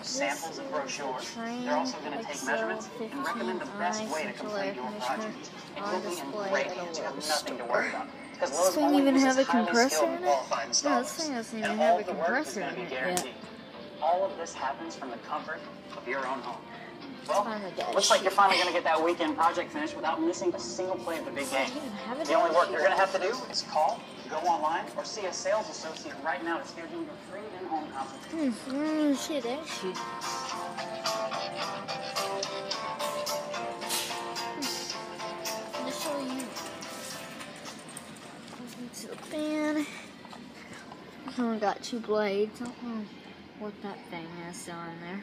samples and brochures. They're also going to take measurements and recommend the best way to complete your project. And you'll be in great hands. You have nothing to worry about. Because This thing even have a compressor in it? No, this thing doesn't even have a compressor in it yet. All of this happens from the comfort of your own home. Well, looks like you're finally going to get that weekend project finished without missing a single play of the big game. The only work you're going to have to do is call, go online, or see a sales associate right now to schedule your free in-home consultation. Shit, actually. Just show you. To the fan. This one got 2 blades. I don't know what that thing is on there.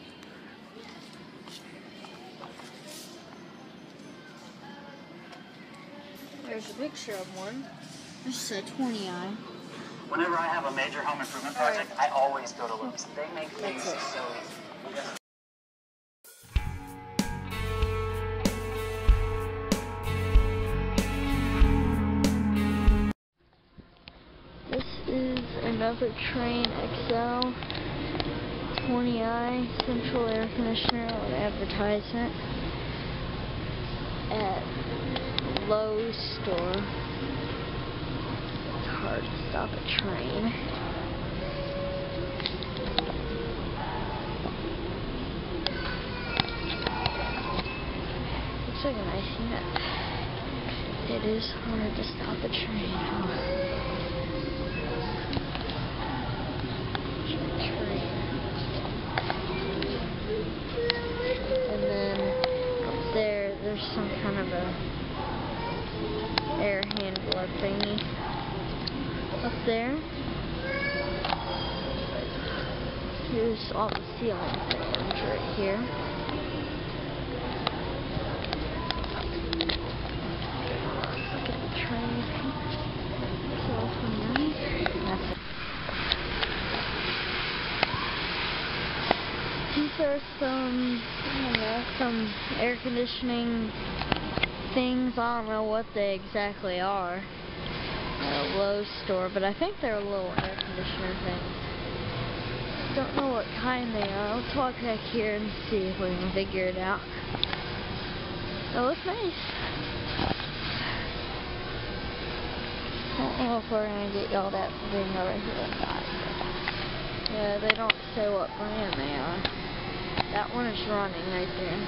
There's a picture of one. This is a 20i. Whenever I have a major home improvement project, I always go to Lowe's. They make things so easy. This is another Trane XL 20i central air conditioner with advertisement at Lowe's store. It's hard to stop a train. Looks like a nice unit. It is hard to stop a train. And then up there's some kind of a air handler thingy up there. Here's all the ceiling fans right here. Look at the train. It's awfully nice. That's it. These are some, I don't know, some air conditioning things. I don't know what they exactly are at a Lowe's store, but I think they're little air conditioner things. Don't know what kind they are. Let's walk back here and see if we can figure it out. They look nice. Don't know if we're gonna get yelled at for being over here or not. Yeah, they don't say what brand they are. That one is running right there.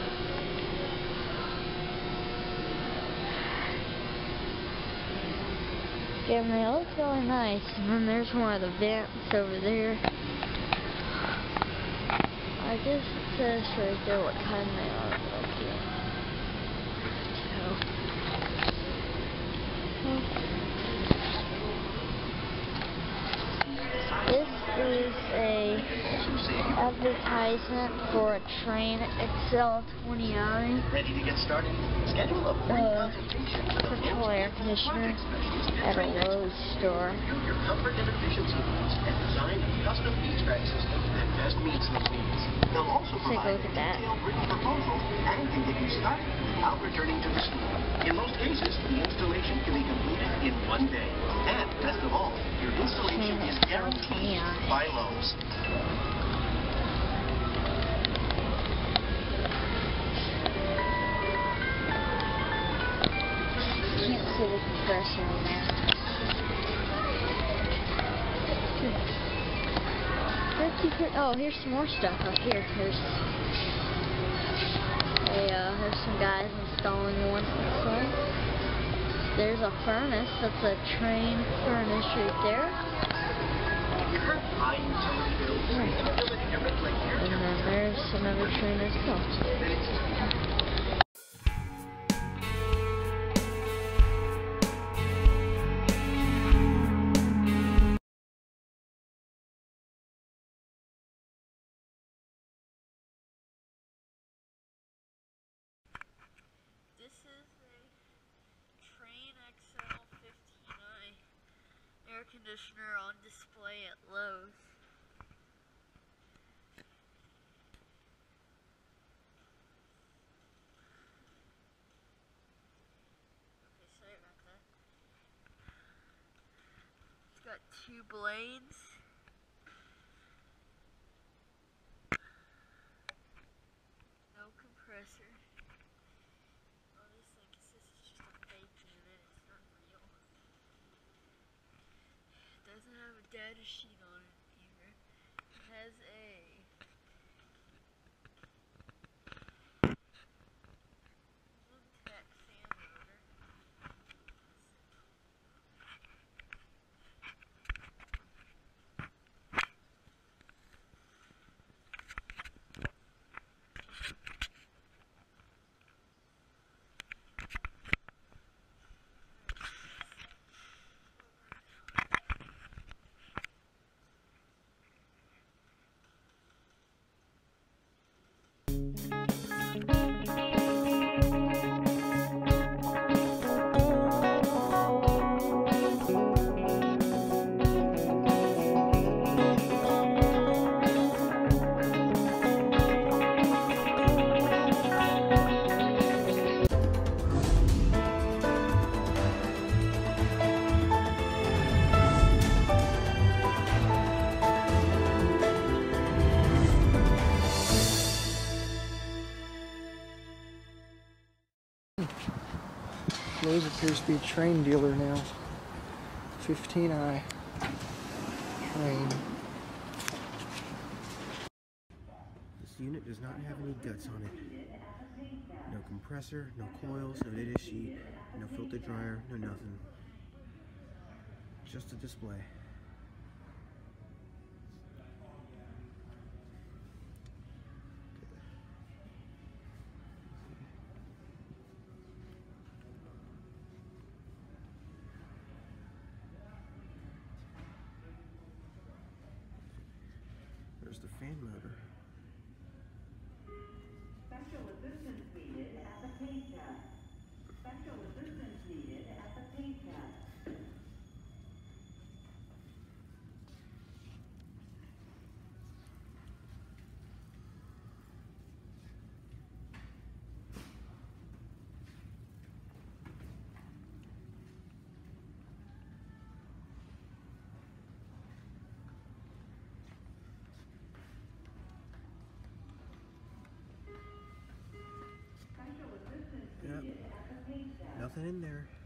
Yeah, they look really nice. And then there's one of the vents over there. I guess it says right there what kind they are, but I can't tell. This is a advertisement for a Trane XL 20i. Ready to get started? Schedule a central air conditioner at a Lowe's store. Your comfort and efficiency needs and design a custom HVAC system that best meets those needs. They'll also provide a detailed written proposal and can get you started without returning to the store. In most cases, the installation can be completed in 1 day. And best of all, your installation is guaranteed by Lowe's. Can't see the compressor in there. Oh, here's some more stuff up here. There's some guys installing one. There's a furnace. That's a Trane furnace right there. And then there's another Trane as well. This is a Trane XL 15i air conditioner on display at Lowe's. Okay, sorry about that. It's got 2 blades. compressor. Oh, this thing says it's just a fake unit, it's not real. It doesn't have a data sheet on it either. It has a tech fan motor. Lowe's appears to be a Trane dealer now. 15i Trane. This unit does not have any guts on it. No compressor, no coils, no data sheet, no filter dryer, no nothing. Just a display. There's the fan motor. Special assistance needed at the paint test. Special assistance needed at the paint test. Yep. Nothing in there.